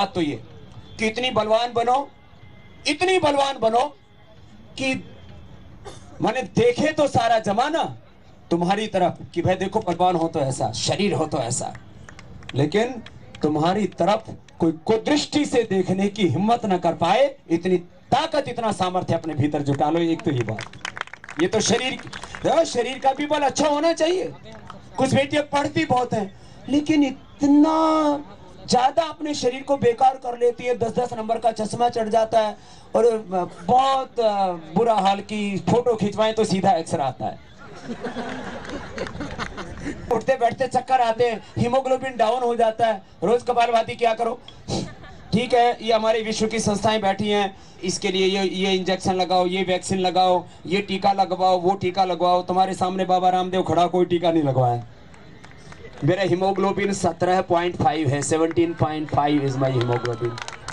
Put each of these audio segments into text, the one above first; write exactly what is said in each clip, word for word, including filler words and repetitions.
बात तो ये कि इतनी बलवान बनो, इतनी बलवान बनो कि मैंने देखे तो सारा जमाना तुम्हारी तरफ कि भाई देखो बलवान हो तो ऐसा, शरीर हो तो ऐसा, लेकिन तुम्हारी तरफ कोई कुदृष्टि से देखने की हिम्मत न कर पाए। इतनी ताकत, इतना सामर्थ्य अपने भीतर जुटा लो। एक तो ये बात, ये तो शरीर, शरीर का भी बल अच्छा होना चाहिए। कुछ बेटियां पढ़ती बहुत हैं लेकिन इतना ज्यादा अपने शरीर को बेकार कर लेती है, दस दस नंबर का चश्मा चढ़ जाता है और बहुत बुरा हाल की फोटो खिंचवाएं तो सीधा एक्सरे आता है, उठते बैठते चक्कर आते हैं, हीमोग्लोबिन डाउन हो जाता है। रोज कपालभाति क्या करो, ठीक है ये हमारे विश्व की संस्थाएं बैठी हैं, इसके लिए ये ये इंजेक्शन लगाओ, ये वैक्सीन लगाओ, ये टीका लगवाओ, वो टीका लगवाओ। तुम्हारे सामने बाबा रामदेव खड़ा, कोई टीका नहीं लगवाया। मेरा हीमोग्लोबिन सत्रह पॉइंट फाइव है, सत्रह point five is my haemoglobin.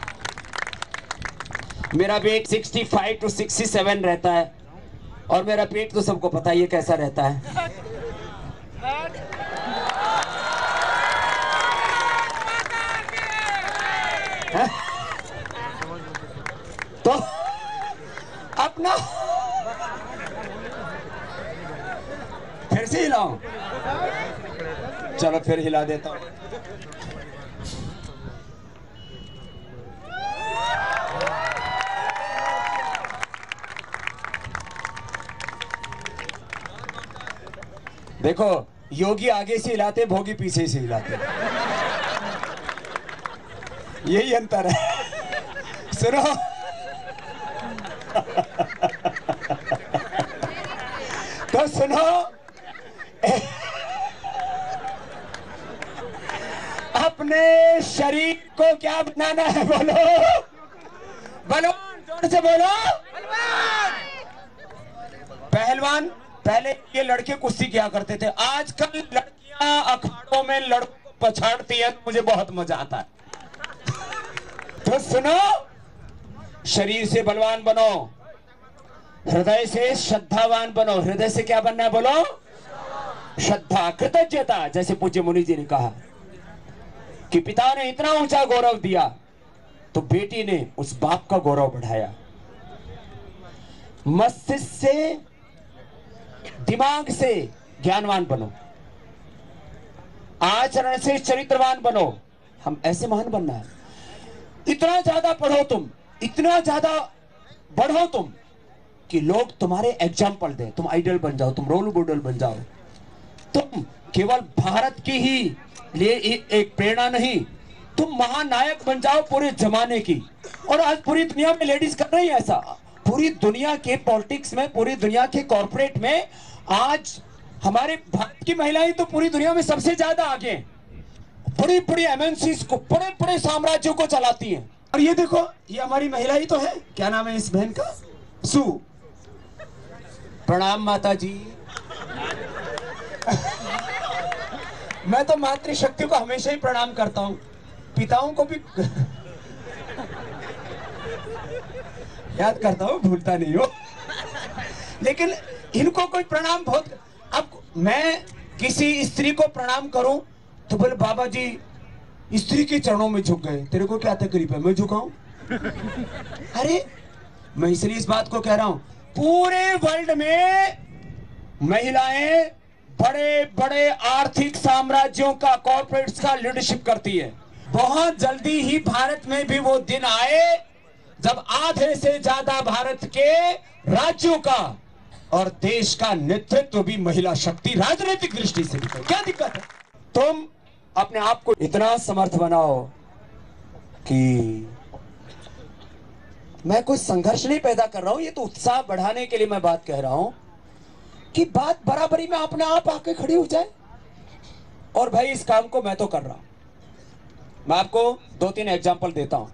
मेरा वेट पैंसठ टू सड़सठ रहता है और मेरा पेट तो सबको पता है ये कैसा रहता है। है? तो अपना फिर से हिलाऊं, चलो फिर हिला देता हूं। देखो योगी आगे से हिलाते, भोगी पीछे से हिलाते, यही अंतर है। सुनो तो सुनो, अपने शरीर को क्या बनाना है बोलो, बलवान, जोर से बोलो पहलवान। पहले ये लड़के कुश्ती क्या करते थे, आजकल लड़कियां अखाड़ों में लड़कों को पछाड़ती है, मुझे बहुत मजा आता है। तो सुनो, शरीर से बलवान बनो, हृदय से श्रद्धावान बनो। हृदय से क्या बनना है बोलो, श्रद्धा, कृतज्ञता। जैसे पूज्य मुनि जी ने कहा कि पिता ने इतना ऊंचा गौरव दिया तो बेटी ने उस बाप का गौरव बढ़ाया। मस्तिष्क से, दिमाग से ज्ञानवान बनो, आचरण से चरित्रवान बनो। हम ऐसे महान बनना है। इतना ज्यादा पढ़ो तुम, इतना ज्यादा बढ़ो तुम कि लोग तुम्हारे एग्जाम्पल दें, तुम आइडल बन जाओ, तुम रोल मॉडल बन जाओ। तुम केवल भारत की ही लिए एक प्रेरणा नहीं, तुम महानायक बन जाओ पूरे जमाने की। और आज पूरी दुनिया में लेडीज कर रही है ऐसा। पूरी दुनिया के पॉलिटिक्स में, पूरी दुनिया के कॉर्पोरेट में आज हमारे भारत की महिलाएं तो पूरी दुनिया में सबसे ज्यादा आगे, बड़ी बड़ी एमएनसीज को, बड़े बड़े साम्राज्यों को चलाती हैं। और ये देखो, ये हमारी महिला ही तो है। क्या नाम है इस बहन का, सु। प्रणाम माता जी। मैं तो मातृशक्ति को हमेशा ही प्रणाम करता हूं, पिताओं को भी याद करता हूं, भूलता नहीं हो। लेकिन इनको कोई प्रणाम बहुत, अब मैं किसी स्त्री को प्रणाम करूं तो बोले बाबा जी स्त्री के चरणों में झुक गए, तेरे को क्या तकलीफ है, मैं झुकाऊं? अरे मैं इसलिए इस बात को कह रहा हूं, पूरे वर्ल्ड में महिलाएं बड़े बड़े आर्थिक साम्राज्यों का, कॉर्पोरेट्स का लीडरशिप करती है। बहुत जल्दी ही भारत में भी वो दिन आए जब आधे से ज्यादा भारत के राज्यों का और देश का नेतृत्व भी महिला शक्ति, राजनीतिक दृष्टि से भी। क्या दिक्कत है? तुम अपने आप को इतना समर्थ बनाओ कि मैं कोई संघर्ष नहीं पैदा कर रहा हूं, ये तो उत्साह बढ़ाने के लिए मैं बात कह रहा हूं कि बात बराबरी में अपने आप आके खड़ी हो जाए। और भाई इस काम को मैं तो कर रहा हूं। मैं आपको दो तीन एग्जांपल देता हूं।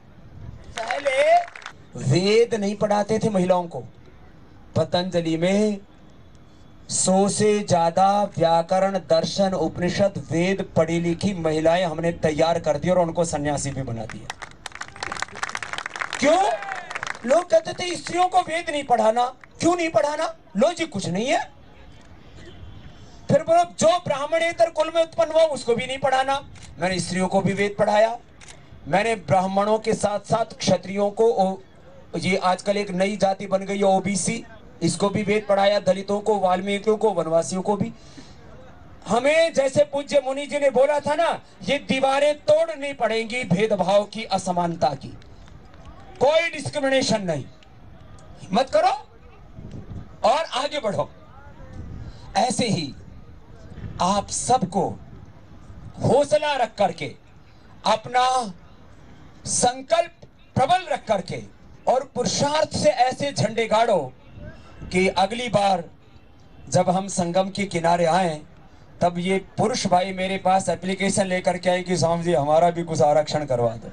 पहले वेद नहीं पढ़ाते थे महिलाओं को। पतंजलि में सौ से ज्यादा व्याकरण, दर्शन, उपनिषद, वेद पढ़ी लिखी महिलाएं हमने तैयार कर दी और उनको सन्यासी भी बना दिया। क्यों? लोग कहते थे स्त्रियों को वेद नहीं पढ़ाना। क्यों नहीं पढ़ाना? लॉजिक कुछ नहीं है। फिर बोलो जो ब्राह्मणेतर कुल में उत्पन्न हुआ उसको भी नहीं पढ़ाना। मैंने स्त्रियों को भी वेद पढ़ाया, मैंने ब्राह्मणों के साथ साथ क्षत्रियों को, ये आजकल एक नई जाति बन गई है ओबीसी, इसको भी वेद पढ़ाया, दलितों को, वाल्मीकियों को, वनवासियों को भी। हमें जैसे पूज्य मुनि जी ने बोला था ना, ये दीवारें तोड़नी पड़ेंगी भेदभाव की, असमानता की, कोई डिस्क्रिमिनेशन नहीं, मत करो और आगे बढ़ो। ऐसे ही आप सबको हौसला रख करके, अपना संकल्प प्रबल रख करके और पुरुषार्थ से ऐसे झंडे गाड़ो कि अगली बार जब हम संगम के किनारे आए तब ये पुरुष भाई मेरे पास एप्लीकेशन लेकर के आए कि स्वामी जी हमारा भी कुछ आरक्षण करवा दो।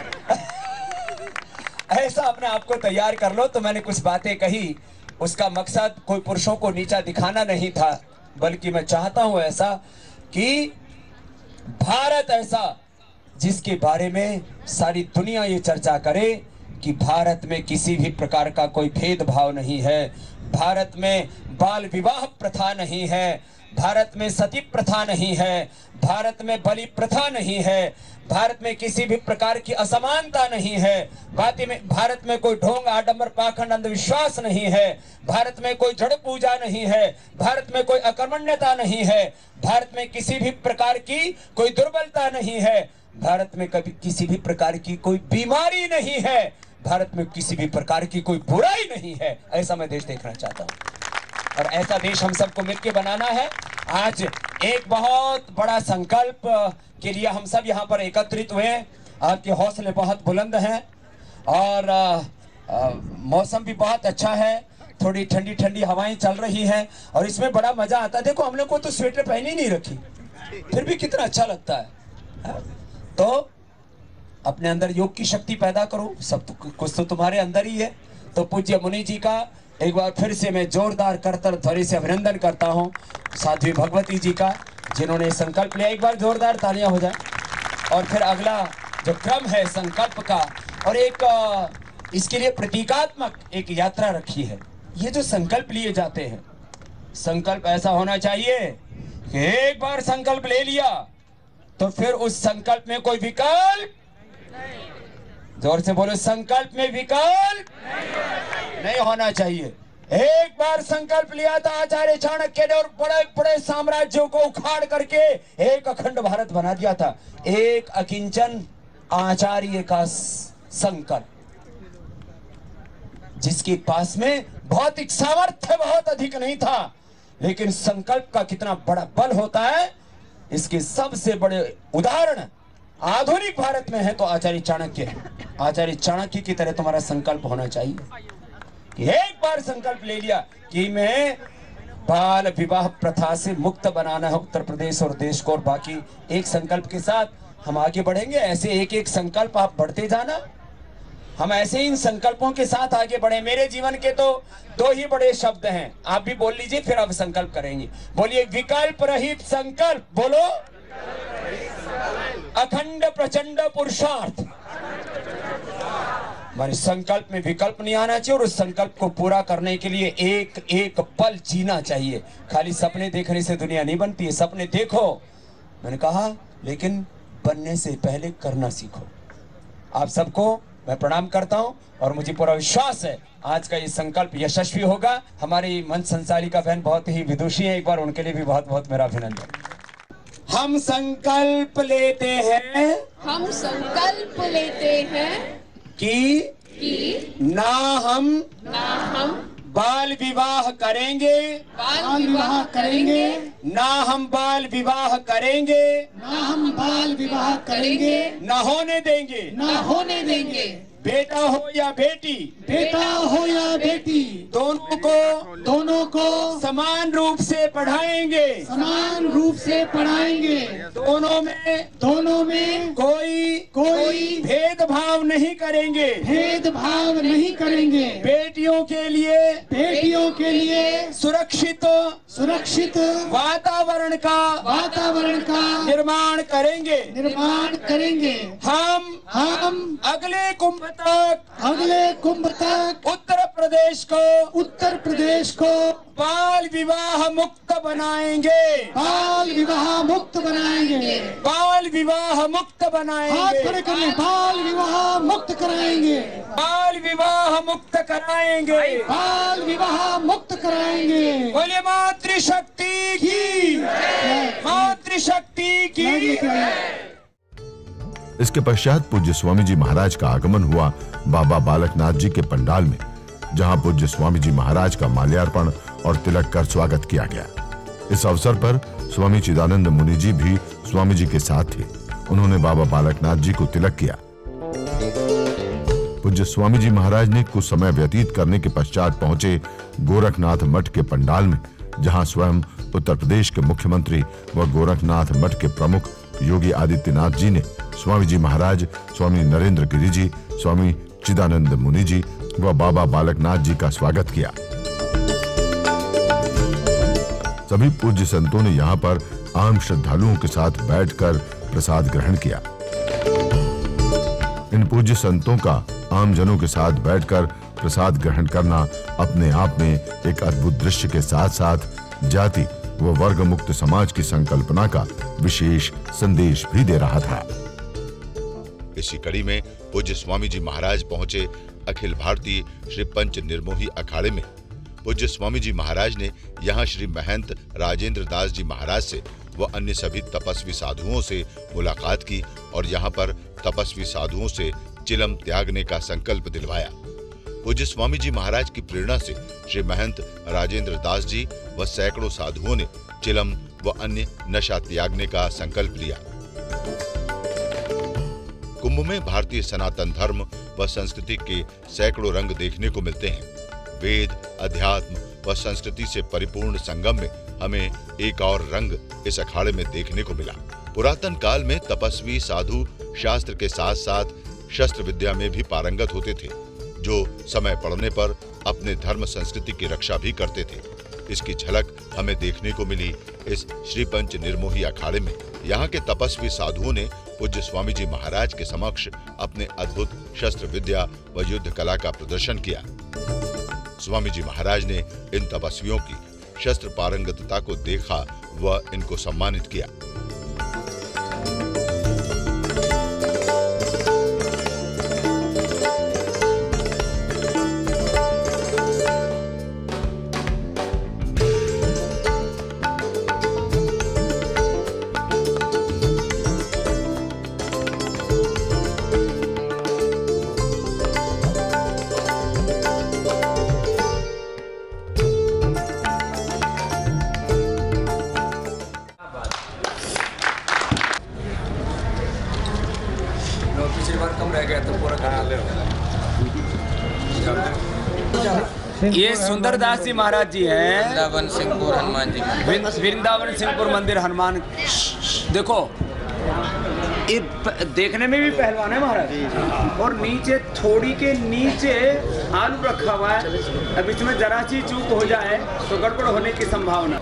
ऐसा अपने आप को तैयार कर लो। तो मैंने कुछ बातें कही, उसका मकसद कोई पुरुषों को नीचा दिखाना नहीं था, बल्कि मैं चाहता हूं ऐसा कि भारत ऐसा जिसके बारे में सारी दुनिया ये चर्चा करे कि भारत में किसी भी प्रकार का कोई भेदभाव नहीं है, भारत में बाल विवाह प्रथा नहीं है, भारत में सती प्रथा नहीं है, भारत में बलि प्रथा नहीं है, भारत में किसी भी प्रकार की असमानता नहीं है, बातें में भारत में कोई ढोंग आडंबर पाखंड अंधविश्वास नहीं है, भारत में कोई जड़ पूजा नहीं है, भारत में कोई अकर्मण्यता नहीं है, भारत में किसी भी प्रकार की कोई दुर्बलता नहीं है, भारत में कभी किसी भी प्रकार की कोई बीमारी नहीं है, भारत में किसी भी प्रकार की कोई बुराई नहीं है। ऐसा मैं देश देखना चाहता हूं और ऐसा देश हम सबको मिलकर बनाना है। आज एक बहुत बड़ा संकल्प के लिए हम सब यहाँ पर एकत्रित हुए हैं। आपके हौसले बहुत बुलंद हैं और आ, आ, मौसम भी बहुत अच्छा है, थोड़ी ठंडी ठंडी हवाएं चल रही हैं और इसमें बड़ा मजा आता है। देखो हम लोग को तो स्वेटर पहनी ही नहीं रखी, फिर भी कितना अच्छा लगता है, है? तो अपने अंदर योग की शक्ति पैदा करो, सब तो, कुछ तो तुम्हारे अंदर ही है। तो पूज्य मुनि जी का एक बार फिर से मैं जोरदार करतर ध्वनि से अभिनंदन करता हूं, साध्वी भगवती जी का जिन्होंने संकल्प लिया। एक बार जोरदार तालियां हो जाए। और फिर अगला जो क्रम है संकल्प का, और एक इसके लिए प्रतीकात्मक एक यात्रा रखी है। ये जो संकल्प लिए जाते हैं, संकल्प ऐसा होना चाहिए कि एक बार संकल्प ले लिया तो फिर उस संकल्प में कोई विकल्प, जोर से बोलो, संकल्प में विकल्प नहीं होना चाहिए। एक बार संकल्प लिया था आचार्य चाणक्य ने और बड़े बड़े साम्राज्यों को उखाड़ करके एक अखंड भारत बना दिया था। एक अकिंचन आचार्य का संकल्प, जिसके पास में भौतिक सामर्थ्य बहुत अधिक नहीं था, लेकिन संकल्प का कितना बड़ा बल होता है, इसके सबसे बड़े उदाहरण आधुनिक भारत में है तो आचार्य चाणक्य है। आचार्य चाणक्य की तरह तुम्हारा संकल्प होना चाहिए कि एक बार संकल्प ले लिया कि मैं बाल विवाह प्रथा से मुक्त बनाना है उत्तर प्रदेश और देश को, और बाकी एक संकल्प के साथ हम आगे बढ़ेंगे। ऐसे एक एक संकल्प आप बढ़ते जाना, हम ऐसे इन संकल्पों के साथ आगे बढ़े। मेरे जीवन के तो दो ही बड़े शब्द हैं, आप भी बोल लीजिए, फिर आप संकल्प करेंगे। बोलिए, विकल्प रहित संकल्प। बोलो, अखंड प्रचंड पुरुषार्थ। हमारे संकल्प में विकल्प नहीं आना चाहिए और उस संकल्प को पूरा करने के लिए एक एक पल जीना चाहिए। खाली सपने देखने से दुनिया नहीं बनती है। सपने देखो, मैंने कहा, लेकिन बनने से पहले करना सीखो। आप सबको मैं प्रणाम करता हूं और मुझे पूरा विश्वास है आज का ये संकल्प यशस्वी होगा। हमारी मंच संचालिका बहन बहुत ही विदुषी है, एक बार उनके लिए भी बहुत बहुत मेरा अभिनंदन। हम संकल्प लेते हैं, हम संकल्प लेते हैं कि, कि ना हम ना हम बाल विवाह करेंगे, बाल विवाह करेंगे, ना हम बाल विवाह करेंगे, ना हम बाल विवाह करेंगे, ना होने देंगे, ना होने देंगे। बेटा हो या बेटी, बेटा हो या बेटी, दोनों को दोनों को समान रूप से पढ़ाएंगे, समान रूप से पढ़ाएंगे। दोनों में दोनों में कोई कोई भेदभाव नहीं करेंगे, भेदभाव नहीं करेंगे। बेटियों के लिए बेटियों के लिए सुरक्षित सुरक्षित वातावरण का वातावरण का निर्माण करेंगे निर्माण करेंगे। हम हम अगले कुंभ तक अगले कुंभ तक उत्तर प्रदेश को उत्तर प्रदेश को बाल विवाह मुक्त बनाएंगे, बाल विवाह मुक्त बनाएंगे, बाल विवाह मुक्त हाथ बनाएंगे, खड़े कर लें, बाल विवाह मुक्त कराएंगे, बाल विवाह मुक्त कराएंगे, बाल विवाह मुक्त कराएंगे। बोले मातृशक्ति की, मातृशक्ति की। इसके पश्चात पूज्य स्वामी जी महाराज का आगमन हुआ बाबा बालकनाथ जी के पंडाल में, जहां पूज्य स्वामी जी महाराज का माल्यार्पण और तिलक कर स्वागत किया गया। इस अवसर पर स्वामी चिदानंद मुनि जी भी स्वामी जी के साथ थे। उन्होंने बाबा बालकनाथ जी को तिलक किया। पूज्य स्वामी जी महाराज ने कुछ समय व्यतीत करने के पश्चात पहुंचे गोरखनाथ मठ के पंडाल में, जहां स्वयं उत्तर प्रदेश के मुख्यमंत्री व गोरखनाथ मठ के प्रमुख योगी आदित्यनाथ जी ने स्वामी जी महाराज, स्वामी नरेंद्र गिरि जी, स्वामी चिदानंद मुनि जी व बाबा बालकनाथ जी का स्वागत किया। सभी पूज्य संतों ने यहाँ पर आम श्रद्धालुओं के साथ बैठकर प्रसाद ग्रहण किया। इन पूज्य संतों का आम जनों के साथ बैठकर प्रसाद ग्रहण करना अपने आप में एक अद्भुत दृश्य के साथ साथ जाति व वर्ग मुक्त समाज की संकल्पना का विशेष संदेश भी दे रहा था। इसी कड़ी में पूज्य स्वामी जी महाराज पहुंचे अखिल भारतीय श्री पंच निर्मोही अखाड़े में। पूज्य स्वामी जी महाराज ने यहाँ श्री महंत राजेंद्र दास जी महाराज से व अन्य सभी तपस्वी साधुओं से मुलाकात की और यहाँ पर तपस्वी साधुओं से चिलम त्यागने का संकल्प दिलवाया। पूज्य स्वामी जी महाराज की प्रेरणा से श्री महंत राजेंद्र दास जी व सैकड़ों साधुओं ने चिलम व अन्य नशा त्यागने का संकल्प लिया। कुंभ में भारतीय सनातन धर्म व संस्कृति के सैकड़ों रंग देखने को मिलते हैं। वेद, अध्यात्म व संस्कृति से परिपूर्ण संगम में हमें एक और रंग इस अखाड़े में देखने को मिला। पुरातन काल में तपस्वी साधु शास्त्र के साथ साथ शस्त्र विद्या में भी पारंगत होते थे, जो समय पड़ने पर अपने धर्म संस्कृति की रक्षा भी करते थे। इसकी झलक हमें देखने को मिली इस श्री पंच निर्मोही अखाड़े में। यहाँ के तपस्वी साधुओं ने पूज्य स्वामी जी महाराज के समक्ष अपने अद्भुत शस्त्र विद्या व युद्ध कला का प्रदर्शन किया। स्वामी जी महाराज ने इन तपस्वियों की शस्त्र पारंगतता को देखा व इनको सम्मानित किया। ये सुंदरदास जी महाराज जी हैं, वृंदावन सिंहपुर हनुमान जी वृं- वृंदावन सिंहपुर मंदिर हनुमान। देखो ये देखने में भी पहलवान है महाराज, और नीचे थोड़ी के नीचे आलू रखा हुआ है। अब इसमें जरा सी चूक हो जाए तो गड़बड़ होने की संभावना।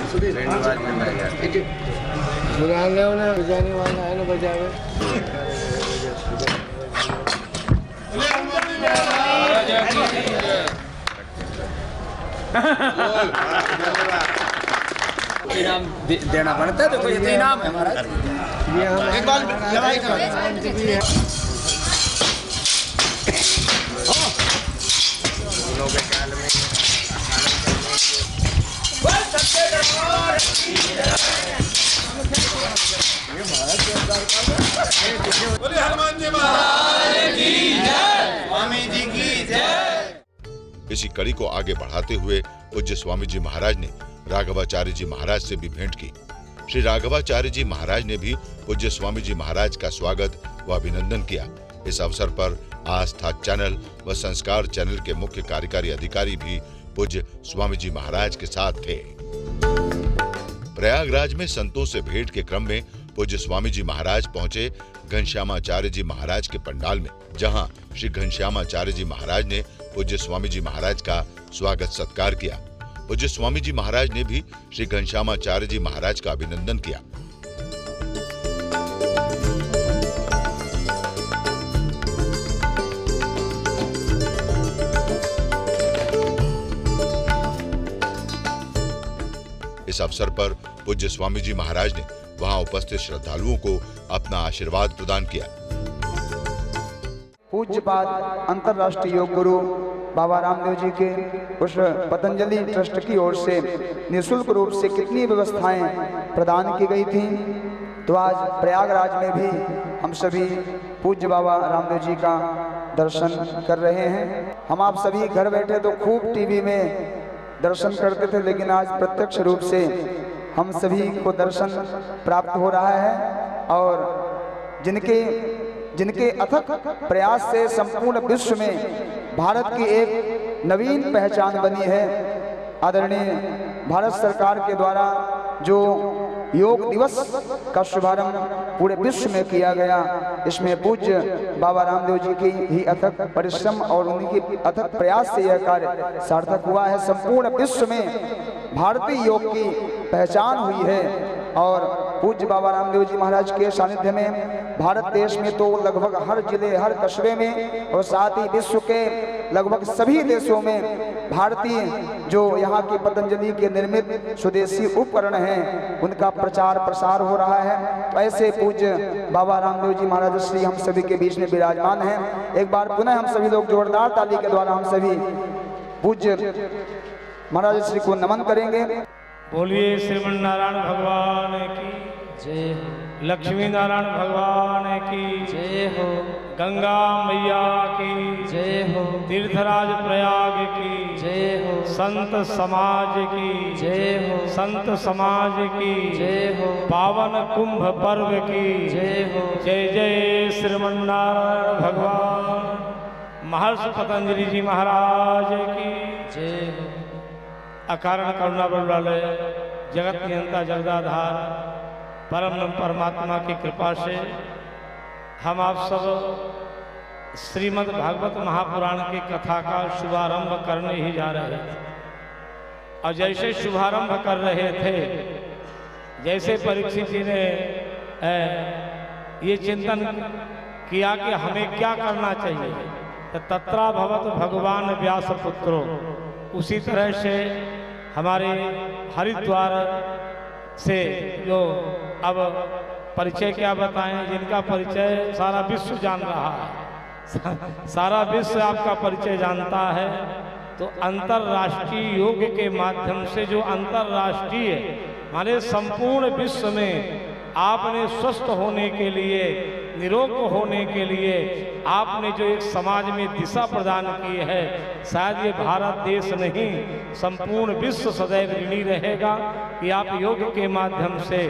इनाम दे, देना पड़ता है, तो कोई इनाम है महाराज। एक बार लड़ाई बोले हनुमान जी महाराज की जय, स्वामी जी की जय। इसी कड़ी को आगे बढ़ाते हुए पूज्य स्वामी जी महाराज ने राघवाचार्य जी महाराज से भी भेंट की। श्री राघवाचार्य जी महाराज ने भी पूज्य स्वामी जी महाराज का स्वागत व अभिनंदन किया। इस अवसर पर आस्था चैनल व संस्कार चैनल के मुख्य कार्यकारी अधिकारी भी पूज्य स्वामी जी महाराज के साथ थे। प्रयागराज में संतों से भेंट के क्रम में पूज्य स्वामी जी महाराज पहुंचे घनश्यामाचार्य जी महाराज के पंडाल में, जहां श्री घनश्यामाचार्य जी महाराज ने पूज्य स्वामी जी महाराज का स्वागत सत्कार किया। पूज्य स्वामी जी महाराज ने भी श्री घनश्यामाचार्य जी महाराज का अभिनंदन किया। इस अवसर पर पूज्य स्वामी जी महाराज ने वहां उपस्थित श्रद्धालुओं को अपना आशीर्वाद प्रदान किया। पूज्यपाद अंतर्राष्ट्रीय योग गुरु बाबा रामदेव जी के उस पतंजलि ट्रस्ट की ओर से निःशुल्क रूप से कितनी व्यवस्थाएं प्रदान की गई थी, तो आज प्रयागराज में भी हम सभी पूज्य बाबा रामदेव जी का दर्शन कर रहे हैं। हम आप सभी घर बैठे तो खूब टीवी में दर्शन करते थे, लेकिन आज प्रत्यक्ष रूप से हम सभी को दर्शन प्राप्त हो रहा है और जिनके जिनके अथक प्रयास से संपूर्ण विश्व में भारत की एक नवीन पहचान बनी है। आदरणीय भारत सरकार के द्वारा जो योग दिवस का शुभारंभ पूरे विश्व में किया गया, इसमें पूज्य बाबा रामदेव जी की ही अथक परिश्रम और उनकी अथक प्रयास से यह कार्य सार्थक हुआ है। संपूर्ण विश्व में भारतीय योग की पहचान हुई है और पूज्य बाबा रामदेव जी महाराज के सानिध्य में भारत देश में तो लगभग हर जिले, हर कस्बे में और साथ ही विश्व के लगभग सभी देशों में भारतीय जो यहाँ की पतंजलि के निर्मित स्वदेशी उपकरण हैं उनका प्रचार प्रसार हो रहा है। तो ऐसे पूज्य बाबा रामदेव जी महाराज श्री हम सभी के बीच में विराजमान हैं। एक बार पुनः हम सभी लोग जोरदार ताली के द्वारा हम सभी पूज्य महाराज श्री को नमन करेंगे। बोलिए श्रीमन नारायण भगवान की जय हो, लक्ष्मी नारायण भगवान की जय हो, गंगा मैया की जय हो, तीर्थराज प्रयाग की जय हो, संत समाज की जय हो, संत समाज की जय हो, पावन कुंभ पर्व की जय हो। जय जय श्रीमन नारायण भगवान महर्षि पतंजलि जी महाराज की जय हो। अकारण करुणा बलवालय जगत नियंता जगदाधार परम परमात्मा की कृपा से हम आप सब श्रीमद् भागवत महापुराण की कथा का शुभारंभ करने ही जा रहे थे। और जैसे शुभारंभ कर रहे थे, जैसे परीक्षित जी ने ये चिंतन किया कि हमें क्या करना चाहिए, तो तत्रा भवत भगवान व्यास पुत्रो, उसी तरह से हमारे हरिद्वार से जो अब परिचय क्या बताएं, जिनका परिचय सारा विश्व जान रहा है, सारा विश्व आपका परिचय जानता है। तो अंतर्राष्ट्रीय योग के माध्यम से जो अंतर्राष्ट्रीय माने संपूर्ण विश्व में आपने स्वस्थ होने के लिए, निरोग होने के लिए आपने जो एक समाज में दिशा प्रदान की है, शायद ये भारत देश नहीं संपूर्ण विश्व सदैव ऋणी रहेगा कि आप योग के माध्यम से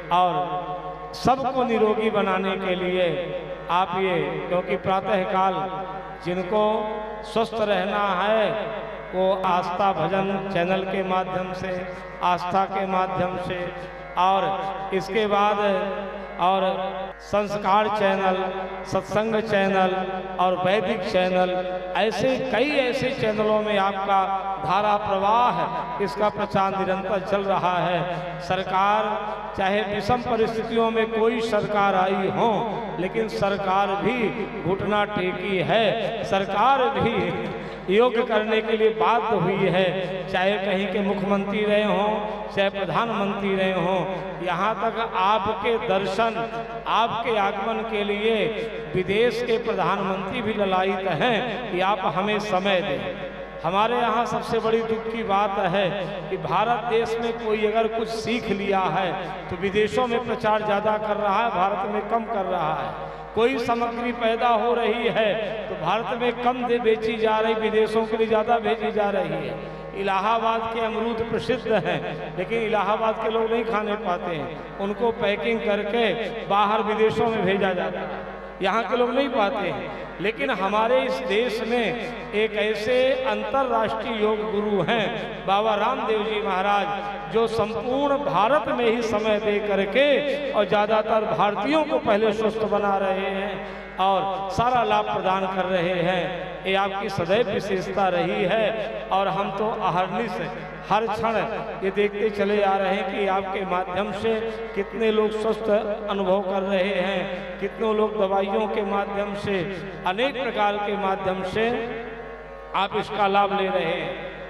और सबको निरोगी बनाने के लिए आप ये, क्योंकि प्रातःकाल जिनको स्वस्थ रहना है वो आस्था भजन चैनल के माध्यम से, आस्था के माध्यम से, और इसके बाद और संस्कार चैनल, सत्संग चैनल और वैदिक चैनल, ऐसे कई ऐसे चैनलों में आपका धारा प्रवाह है, इसका प्रचार निरंतर चल रहा है। सरकार चाहे विषम परिस्थितियों में कोई सरकार आई हो, लेकिन सरकार भी घुटना टेकी है, सरकार भी योग करने के लिए बाध्य हुई है। चाहे कहीं के मुख्यमंत्री रहे हों, चाहे प्रधानमंत्री रहे हों, यहाँ तक आपके दर्शन, आपके आगमन के लिए विदेश के प्रधानमंत्री भी ललायित हैं कि आप हमें समय दें। हमारे यहाँ सबसे बड़ी दुख की बात है कि भारत देश में कोई अगर कुछ सीख लिया है तो विदेशों में प्रचार ज़्यादा कर रहा है, भारत में कम कर रहा है। कोई सामग्री पैदा हो रही है तो भारत में कम दे बेची जा रही, विदेशों के लिए ज़्यादा भेजी जा रही है। इलाहाबाद के अमरूद प्रसिद्ध हैं, लेकिन इलाहाबाद के लोग नहीं खाने पाते हैं, उनको पैकिंग करके बाहर विदेशों में भेजा जाता है, यहाँ के लोग नहीं पाते हैं। लेकिन हमारे इस देश में एक ऐसे अंतर्राष्ट्रीय योग गुरु हैं बाबा रामदेव जी महाराज, जो संपूर्ण भारत में ही समय दे करके और ज़्यादातर भारतीयों को पहले स्वस्थ बना रहे हैं और सारा लाभ प्रदान कर रहे हैं। ये आपकी सदैव विशेषता रही है और हम तो अहर्निश हर क्षण ये देखते चले आ रहे हैं कि आपके माध्यम से कितने लोग स्वस्थ अनुभव कर रहे हैं, कितने लोग दवाइयों के माध्यम से, अनेक प्रकार के माध्यम से आप इसका लाभ ले रहे हैं।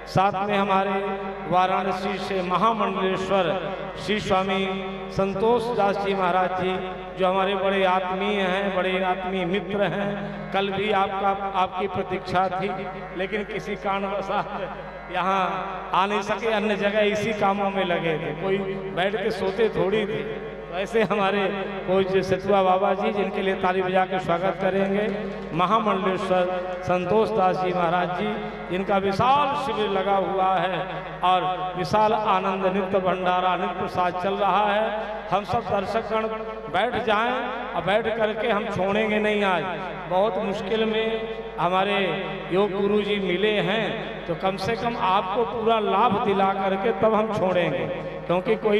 साथ में हमारे वाराणसी से महामंडलेश्वर श्री स्वामी संतोष दास जी महाराज जी, जो हमारे बड़े आत्मीय हैं, बड़े आत्मीय मित्र हैं। कल भी आपका आपकी प्रतीक्षा थी, लेकिन किसी कारणवशात यहाँ आ नहीं सके, अन्य जगह इसी कामों में लगे थे, कोई बैठ के सोते थोड़ी थे। तो ऐसे हमारे पूज्य सतुआ बाबा जी, जिनके लिए ताली बजा के स्वागत करेंगे, महामंडलेश्वर संतोष दास जी महाराज जी, जिनका विशाल शिविर लगा हुआ है और विशाल आनंद नित्य भंडारा नित्य प्रसाद चल रहा है। हम सब दर्शकगण बैठ जाएं और बैठ करके हम छोड़ेंगे नहीं। आज बहुत मुश्किल में हमारे योग गुरु जी मिले हैं, तो कम से कम आपको पूरा लाभ दिला करके तब हम छोड़ेंगे, क्योंकि कोई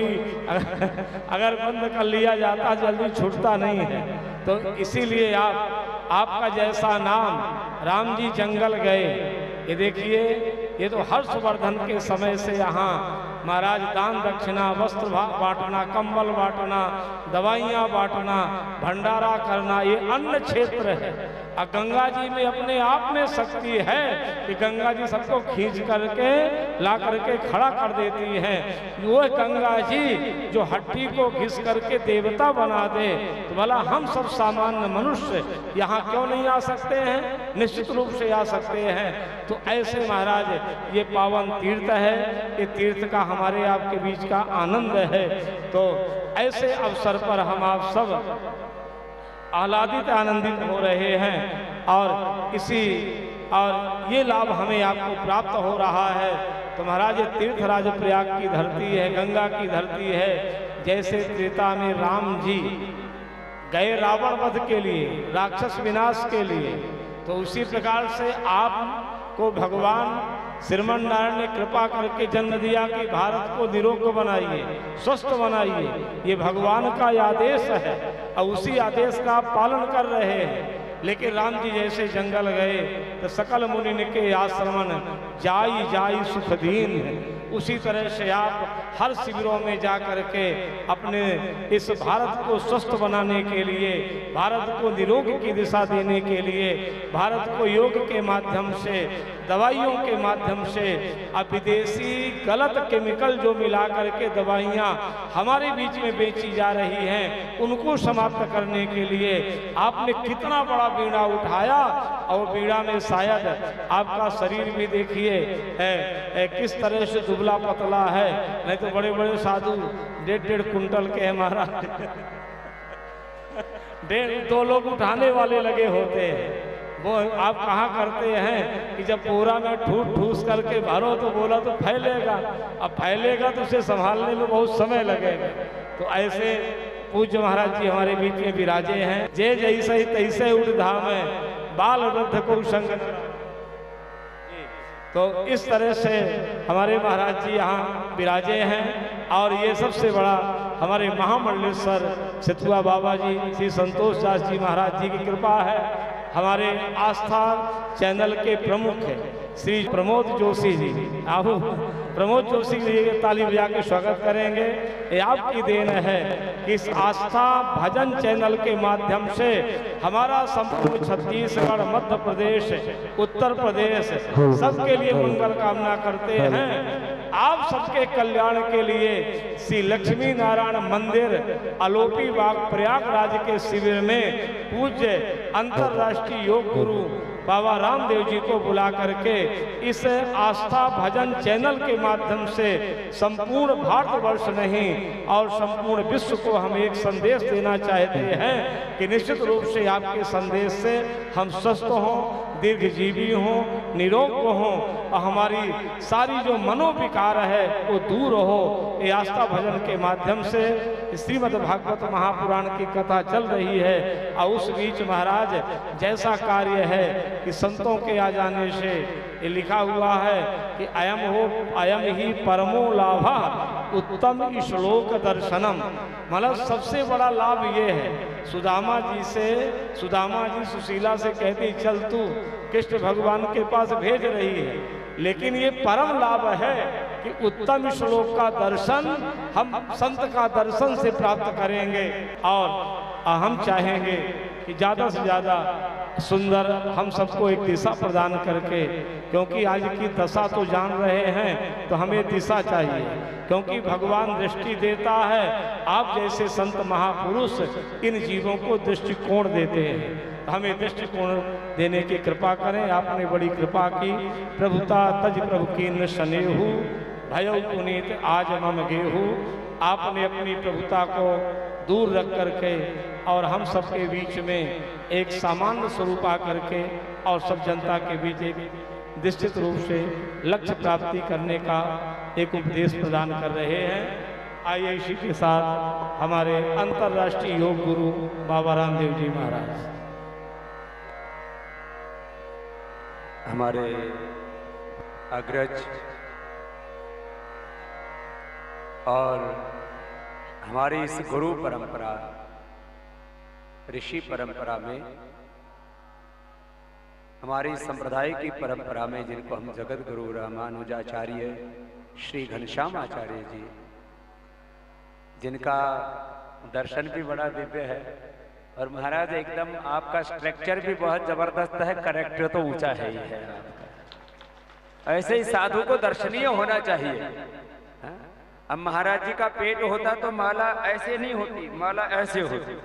अगर बंद कर लिया जाता जल्दी छूटता नहीं है। तो इसीलिए आप आपका जैसा नाम राम जी जंगल गए, ये देखिए, ये तो हर्षवर्धन के समय से यहाँ महाराज दान दक्षिणा, वस्त्र बांटना, कंबल बांटना, दवाइयाँ बांटना, भंडारा करना, ये अन्न क्षेत्र है। और गंगा जी में अपने आप में शक्ति है कि गंगा जी सबको खींच करके ला करके खड़ा कर देती है। वो गंगा जी जो हड्डी को घिस करके देवता बना दे, तो भला हम सब सामान्य मनुष्य यहाँ क्यों नहीं आ सकते हैं? निश्चित रूप से आ सकते हैं। तो ऐसे महाराज ये पावन तीर्थ है, ये तीर्थ का हमारे आपके बीच का आनंद है। तो ऐसे अवसर पर हम आप सब आह्लादित आनंदित हो रहे हैं और इसी और ये लाभ हमें आपको प्राप्त हो रहा है। तो महाराज ये तीर्थराज प्रयाग की धरती है, गंगा की धरती है। जैसे त्रेता में राम जी गए रावण वध के लिए, राक्षस विनाश के लिए, तो उसी प्रकार से आपको भगवान श्रीमन नारायण ने कृपा करके जन्म दिया कि भारत को निरोग बनाइए, स्वस्थ बनाइए। ये भगवान का आदेश है और उसी आदेश का आप पालन कर रहे हैं। लेकिन राम जी जैसे जंगल गए तो सकल मुनि के आश्रमन जाई जाई सुखदीन, उसी तरह से आप हर शिविरों में जा करके अपने इस भारत को स्वस्थ बनाने के लिए, भारत को निरोग की दिशा देने के लिए, भारत को योग के माध्यम से, दवाइयों के माध्यम से, अब विदेशी गलत केमिकल जो मिला करके दवाइयाँ हमारे बीच में बेची जा रही हैं, उनको समाप्त करने के लिए आपने कितना बड़ा बीड़ा उठाया। और बीड़ा में शायद आपका शरीर भी देखिए है किस तरह से दुबला पतला है, नहीं तो बड़े बड़े साधु डेढ़ डेढ़ कुंटल के हमारा डेढ़ दो लोग उठाने वाले लगे होते हैं। वो आप कहाँ करते हैं कि जब पूरा में ठूस ठूस करके भरो तो बोला तो फैलेगा, अब फैलेगा तो उसे संभालने में बहुत समय लगेगा। तो ऐसे पूज्य महाराज जी हमारे बीच में विराजे हैं। जे जैसे ही तैसे उठ धाम है, बाल वृद्ध को संग। तो इस तरह से हमारे महाराज जी यहाँ विराजे हैं। और ये सबसे बड़ा हमारे महामंडलेश्वर सतुआ बाबा जी श्री संतोष दास जी महाराज जी की कृपा है। हमारे आस्था चैनल के प्रमुख है श्री प्रमोद जोशी जी। आप प्रमोद जोशी जी के ताली बजा के स्वागत करेंगे। ये आपकी देन है कि इस आस्था भजन चैनल के माध्यम से हमारा संपूर्ण छत्तीसगढ़, मध्य प्रदेश, उत्तर प्रदेश सबके लिए मंगल कामना करते हैं। आप सबके कल्याण के लिए श्री लक्ष्मी नारायण मंदिर अलोपी बाग प्रयागराज के शिविर में पूज्य अंतर्राष्ट्रीय योग गुरु बाबा रामदेव जी को बुला करके इस आस्था भजन चैनल के माध्यम से संपूर्ण भारतवर्ष नहीं और संपूर्ण विश्व को हम एक संदेश देना चाहते हैं कि निश्चित रूप से आपके संदेश से हम स्वस्थ हों, दीर्घजीवी हों, निरोग हों और हमारी सारी जो मनोविकार है वो दूर हो। ये आस्था भजन के माध्यम से श्रीमद् भागवत महापुराण की कथा चल रही है। और उस बीच महाराज जैसा कार्य है कि संतों के आ जाने से ये लिखा हुआ है कि अयम हो अयम ही परमो लाभा उत्तम श्लोक दर्शनम। मतलब सबसे बड़ा लाभ ये है, सुदामा जी से सुदामा जी सुशीला से कहती चल तू कृष्ण भगवान के पास भेज रही है, लेकिन ये परम लाभ है कि उत्तम श्लोक का दर्शन हम संत का दर्शन से प्राप्त करेंगे। और हम चाहेंगे कि ज़्यादा से ज़्यादा सुंदर हम सबको एक दिशा प्रदान करके, क्योंकि आज की दशा तो जान रहे हैं तो हमें दिशा चाहिए, क्योंकि भगवान दृष्टि देता है। आप जैसे संत महापुरुष इन जीवों को दृष्टिकोण देते हैं, हमें दृष्टिकोण देने की कृपा करें। आपने बड़ी कृपा की। प्रभुता तज प्रभु कीन स्नेहु भयउ पुनीत आज मम गेहू। आपने अपनी प्रभुता को दूर रख करके और हम सबके बीच में एक सामान्य स्वरूप आकर के और सब जनता के बीच एक निश्चित रूप से लक्ष्य प्राप्ति करने का एक उपदेश प्रदान कर रहे हैं। आइए इसी के साथ हमारे अंतर्राष्ट्रीय योग गुरु बाबा रामदेव जी महाराज, हमारे अग्रज और हमारी इस गुरु परंपरा, ऋषि परंपरा में, हमारी संप्रदाय की परंपरा में, जिनको हम जगत गुरु रामानुजाचार्य श्री घनश्याम आचार्य जी, जिनका दर्शन भी बड़ा दिव्य है और महाराज एकदम आपका स्ट्रक्चर भी बहुत जबरदस्त है, करेक्टर तो ऊंचा है ही है आपका। ऐसे ही साधु को दर्शनीय होना चाहिए। हा? अब महाराज जी का पेट होता तो माला ऐसे नहीं होती, माला ऐसे होती।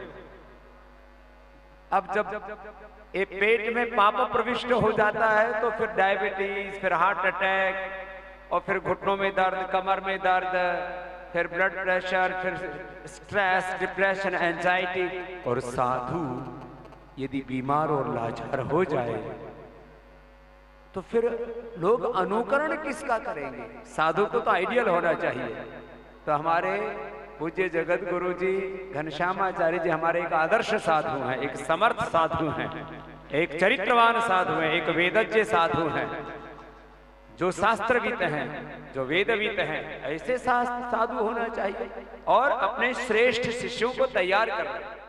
अब जब ये पेट में पाप प्रविष्ट हो जाता है तो फिर डायबिटीज, फिर हार्ट अटैक और फिर घुटनों में दर्द, कमर में दर्द, फिर ब्लड प्रेशर, फिर स्ट्रेस, डिप्रेशन, एंजाइटी। और साधु यदि बीमार और लाचार हो जाए तो फिर लोग अनुकरण किसका करेंगे? साधु को तो आइडियल होना चाहिए। तो हमारे पूज्य जगत गुरु जी घनश्याम आचार्य जी हमारे एक आदर्श साधु हैं, एक समर्थ साधु हैं, एक चरित्रवान साधु हैं, एक वेदज्ञ साधु हैं, जो शास्त्रविद हैं, जो वेदविद हैं। ऐसे साधु होना चाहिए और अपने श्रेष्ठ शिष्यों को तैयार करना।